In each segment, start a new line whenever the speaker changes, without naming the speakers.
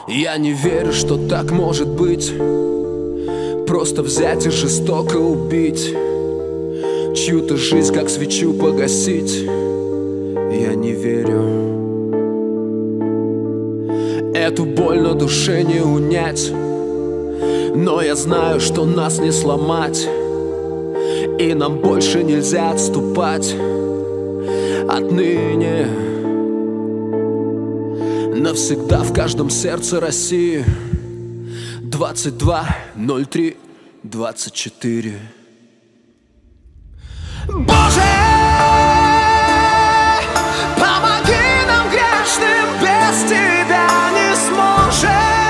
Я не верю, что так может быть. Просто взять и жестоко убить, чью-то жизнь, как свечу погасить. Я не верю. Эту боль на душе не унять, но я знаю, что нас не сломать, и нам больше нельзя отступать. Отныне навсегда в каждом сердце России. 22.03.24. Боже, помоги нам, грешным, без Тебя не сможем.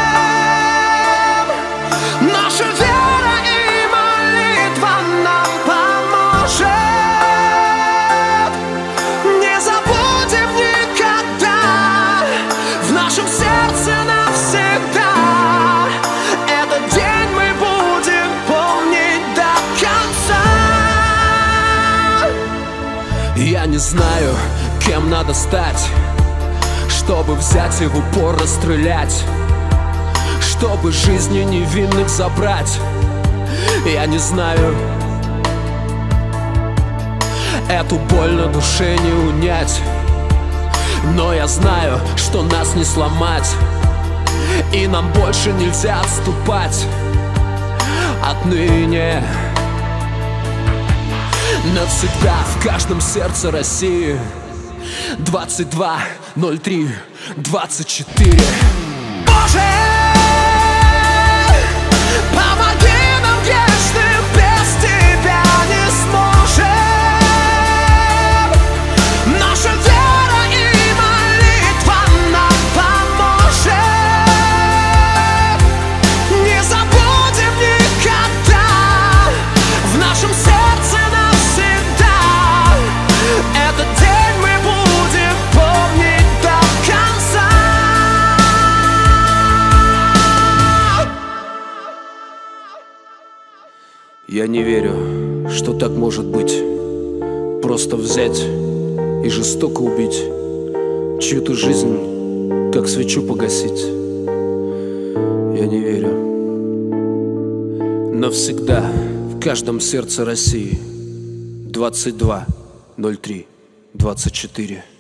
Наша вера и молитва нам поможет. Не забудем никогда, в нашем сердце навсегда. Этот день мы будем помнить до конца. Я не знаю, кем надо стать, чтобы взять и в упор расстрелять, чтобы жизни невинных забрать. Я не знаю. Эту боль на душе не унять, но я знаю, что нас не сломать, и нам больше нельзя отступать. Отныне навсегда в каждом сердце России. 22.03.24. Боже, помоги нам, грешным, без Тебя не сможем. Наша вера и молитва нам поможет. Не забудем никогда, в нашем сердце навсегда. Этот день мы будем помнить до конца. Я не верю, что так может быть. Просто взять и жестоко убить, чью-то жизнь, как свечу погасить. Я не верю. Навсегда в каждом сердце России. 22.03.24.